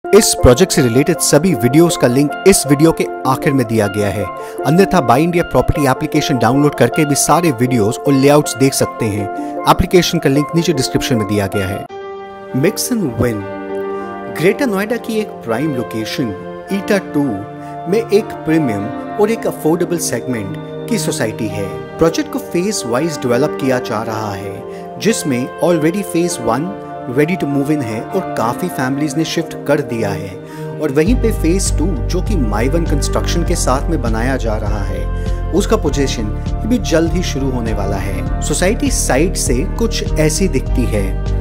इस प्रोजेक्ट से रिलेटेड सभी वीडियोस का लिंक इस वीडियो के आखिर में दिया गया है। अन्यथा buy India property application download करके भी सारे वीडियोस और लेआउट्स देख सकते हैं। एप्लीकेशन का लिंक नीचे डिस्क्रिप्शन में दिया गया है। Mix and win greater Noida की एक प्राइम लोकेशन ईटा 2 में एक प्रीमियम और एक अफोर्डेबल सेगमेंट की सोसाइटी है। प्रोजेक्ट को फेज वाइज डेवलप किया जा रहा है, जिसमें already phase 1 ready to move in है और काफी फैमिलीज ने शिफ्ट कर दिया है, और वहीं पे फेज 2 जो कि माइवन कंस्ट्रक्शन के साथ में बनाया जा रहा है, उसका पोजीशन भी जल्द ही शुरू होने वाला है। सोसाइटी साइड से कुछ ऐसी दिखती है।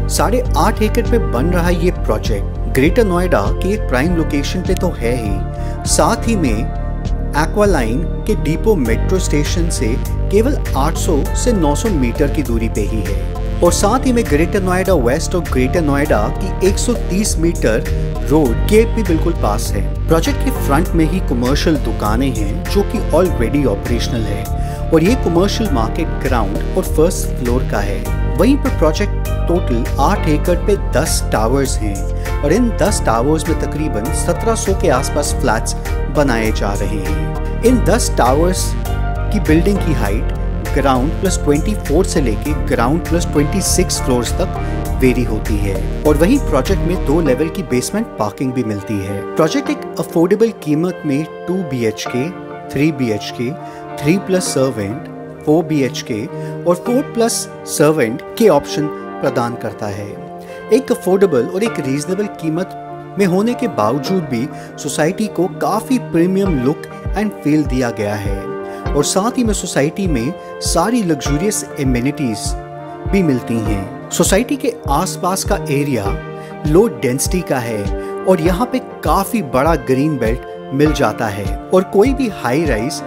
8.5 एकड़ पे बन रहा ये प्रोजेक्ट ग्रेटर नोएडा की एक प्राइम लोकेशन पे तो है ही, साथ ही में एक्वा लाइन के डिपो मेट्रो स्टेशन से केवल 800 से 900 मीटर की दूरी पे ही है, और साथ ही में ग्रेटर नोएडा वेस्ट और ग्रेटर नोएडा की 130 मीटर रोड के भी बिल्कुल पास है। प्रोजेक्ट के फ्रंट में ही कमर्शियल दुकानें हैं जो कि ऑलरेडी ऑपरेशनल है, और ये कमर्शियल मार्केट ग्राउंड और फर्स्ट फ्लोर का है। वहीं पर प्रोजेक्ट टोटल 8 एकड़ पे 10 टावर्स हैं, और इन 10 टावर्स में तकरीबन 1700 के आसपास फ्लैट्स बनाए जा रहे हैं। इन 10 टावर्स की बिल्डिंग की हाइट ग्राउंड प्लस 24 से लेके ग्राउंड प्लस 26 फ्लोर्स तक वेरी होती है, और वहीं प्रोजेक्ट में 2 लेवल की बेसमेंट पार्किंग भी मिलती है। प्रोजेक्ट एक अफोर्डेबल कीमत में 2 BHK, 3 BHK, 3 plus servant, 4 BHK और 4 प्लस सर्वेंट के ऑप्शन प्रदान करता है। एक अफोर्डेबल और एक रीजनेबल कीमत में होने के बावजूद भी सोसाइटी को काफी प्रीमियम लुक एंड फील दिया गया है, और साथ ही में सोसाइटी में सारी लग्जूरियस एमिनिटीज भी मिलती हैं। सोसाइटी के आसपास का एरिया लो डेंसिटी का है, और यहाँ पे काफी बड़ा ग्रीन बेल्ट मिल जाता है, और कोई भी हाई राइज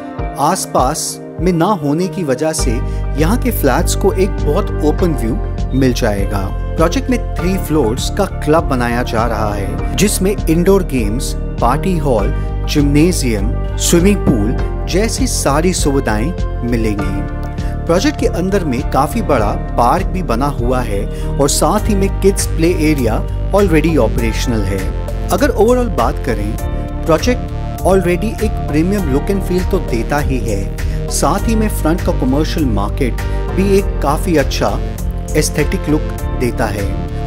आसपास में ना होने की वजह से यहाँ के फ्लैट्स को एक बहुत ओपन व्यू मिल जाएगा। प्रोजेक्ट में 3 फ्लोर्स का क्लब बनाया जा रहा है, जिसमें indoor games, party hall, gymnasium, swimming pool जैसी सारी सुविधाएं मिलेंगी। प्रोजेक्ट के अंदर में काफी बड़ा पार्क भी बना हुआ है, और साथ ही में kids play area already operational है। अगर ओवरऑल बात करें, प्रोजेक्ट ऑलरेडी एक प्रीमियम लुक एंड फील तो देता ही है, साथ ही में फ्रंट का कमर्शियल मार्केट भी एक काफी अच्छा एस्थेटिक लुक देता है।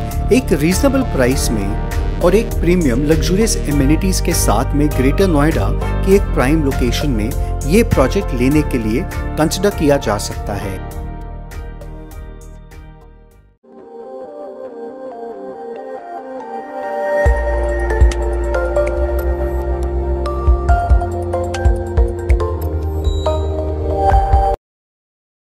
एक रीजनेबल प्राइस में और एक प्रीमियम लग्जूरियस एमिनिटीज के साथ में ग्रेटर नोएडा की एक प्राइम लोकेशन में ये प्रोजेक्ट लेने के लिए कंसिडर किया जा सकता है।